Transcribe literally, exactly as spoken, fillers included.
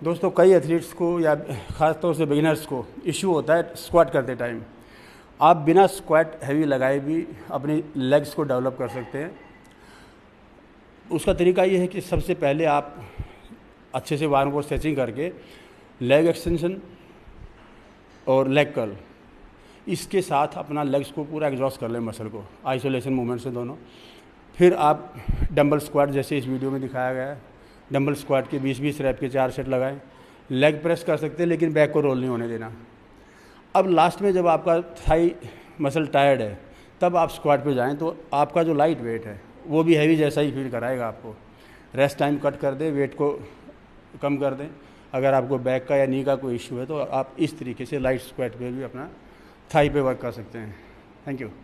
दोस्तों कई एथलीट्स को या ख़ास तौर से बिगिनर्स को इशू होता है स्क्वाट करते टाइम। आप बिना स्क्वाट हैवी लगाए भी अपनी लेग्स को डेवलप कर सकते हैं। उसका तरीका ये है कि सबसे पहले आप अच्छे से वार्म और स्ट्रेचिंग करके लेग एक्सटेंशन और लेग कर्ल, इसके साथ अपना लेग्स को पूरा एग्जॉस्ट कर लें, मसल को आइसोलेशन मूवमेंट से दोनों। फिर आप डंबल स्क्वाट जैसे इस वीडियो में दिखाया गया है, डंबल स्क्वाट के बीस बीस रैप के चार सेट लगाएं। लेग प्रेस कर सकते हैं लेकिन बैक को रोल नहीं होने देना। अब लास्ट में जब आपका थाई मसल टायर्ड है तब आप स्क्वाट पे जाएं तो आपका जो लाइट वेट है वो भी हैवी जैसा ही फील कराएगा आपको। रेस्ट टाइम कट कर दें, वेट को कम कर दें। अगर आपको बैक का या नी का कोई इशू है तो आप इस तरीके से लाइट स्क्वाट पे भी अपना थाई पे वर्क कर सकते हैं। Thank you.